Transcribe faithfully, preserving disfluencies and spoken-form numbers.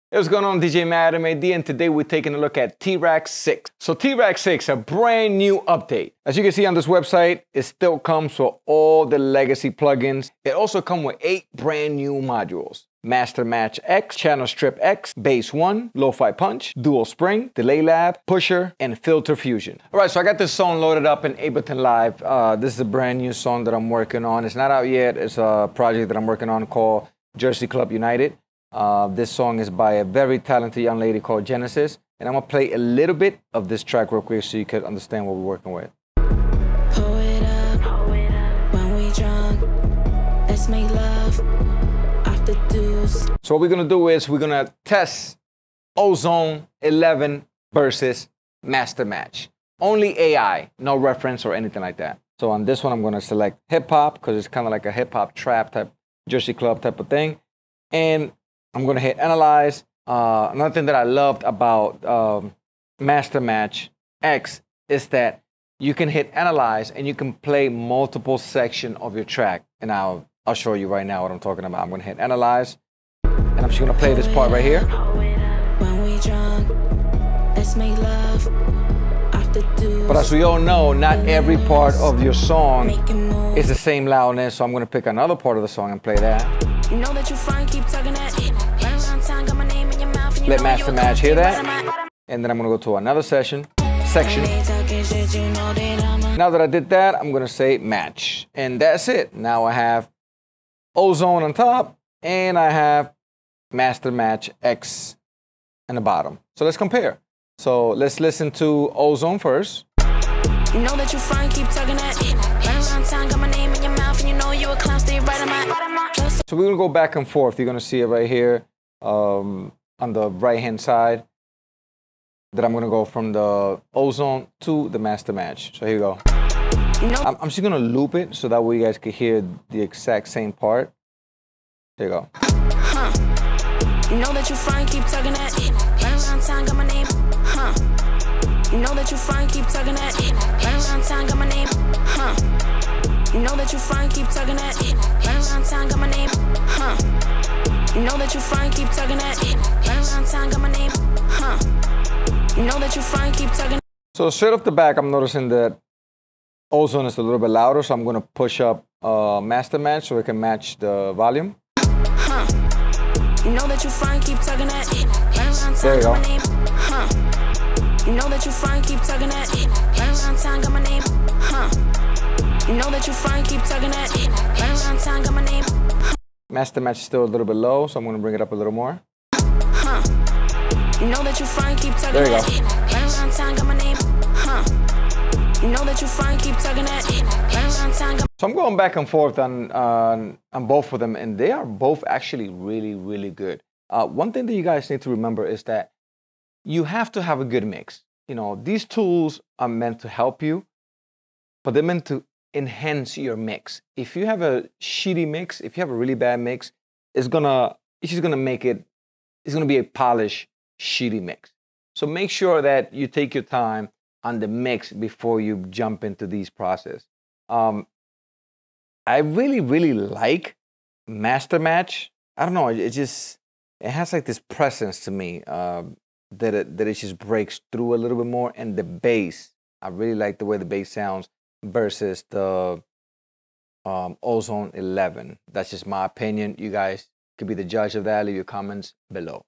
Hey, what's going on? D J Mad M A D, and today we're taking a look at T-RAC six. So T-RAC six, a brand new update. As you can see on this website, it still comes with all the legacy plugins. It also comes with eight brand new modules. Master Match X, Channel Strip X, Bass one, Lo-Fi Punch, Dual Spring, Delay Lab, Pusher, and Filter Fusion. All right, so I got this song loaded up in Ableton Live. Uh, this is a brand new song that I'm working on. It's not out yet. It's a project that I'm working on called Jersey Club United. Uh, this song is by a very talented young lady called Genesis, and I'm gonna play a little bit of this track real quick so you can understand what we're working with. Pull it up, Pull it up. When we drunk, let's make love off the deuce. So what we're gonna do is we're gonna test Ozone eleven versus Master Match. Only A I, no reference or anything like that. So on this one, I'm gonna select hip hop because it's kind of like a hip hop trap type, Jersey Club type of thing, and I'm gonna hit analyze. Uh, another thing that I loved about um, Master Match X is that you can hit analyze and you can play multiple section of your track. And I'll, I'll show you right now what I'm talking about. I'm gonna hit analyze and I'm just gonna play this part right here. When we drunk, let's make love off the deuce. But as we all know, not every part of your song is the same loudness. So I'm gonna pick another part of the song and play that. You know that you fine, keep tugging that. Run around town, got my name in your mouth, and you Let know Master you a Match hear country that. bottom. And then I'm gonna go to another session, section. When they talking shit, you know that I'm a- Now that I did that, I'm gonna say match. And that's it. Now I have Ozone on top and I have Master Match X on the bottom. So let's compare. So let's listen to Ozone first. You know that you fine, keep tugging that. Run around town, got my name in your mouth, and you know you a clown, stay right on my. So we're gonna go back and forth. You're gonna see it right here um, on the right-hand side. That I'm gonna go from the Ozone to the Master Match. So here you go. You know I'm, I'm just gonna loop it so that way you guys can hear the exact same part. There you go. Huh. You know that you fine, keep tugging that. Run around town, got my name. Huh. You know that you fine, keep tugging that. Run around town, got my name. Huh. You know that you fine, keep tugging that. Run around town, got my name. Huh. You know that you fine, keep tugging that. Run around town, got my name. Huh. You know that you fine, keep tugging. So straight off the back, I'm noticing that Ozone is a little bit louder, so I'm gonna push up uh, Master Match so it can match the volume. Huh. You know that you fine, keep tugging that. Run around There you town, got go. my name. Huh. You know that you fine, keep tugging that. Run around town, got my name. Huh. You know that you fine, keep tugging that. Run around town, got my name. Master Match is still a little bit low, so I'm gonna bring it up a little more. Huh. You know that you fine, keep tugging There you that. go. Run around town, got my name. Huh. You know that you fine, keep tugging that. Run around town, got So I'm going back and forth on, on, on both of them, and they are both actually really, really good. Uh, one thing that you guys need to remember is that you have to have a good mix. You know, these tools are meant to help you, but they're meant to enhance your mix. If you have a shitty mix, if you have a really bad mix, it's gonna, it's just gonna make it, it's gonna be a polished, shitty mix. So make sure that you take your time on the mix before you jump into these process. Um, I really, really like Master Match. I don't know, it just, it has like this presence to me uh, that, it, that it just breaks through a little bit more. And the bass, I really like the way the bass sounds versus the um, Ozone eleven. That's just my opinion. You guys could be the judge of that. Leave your comments below.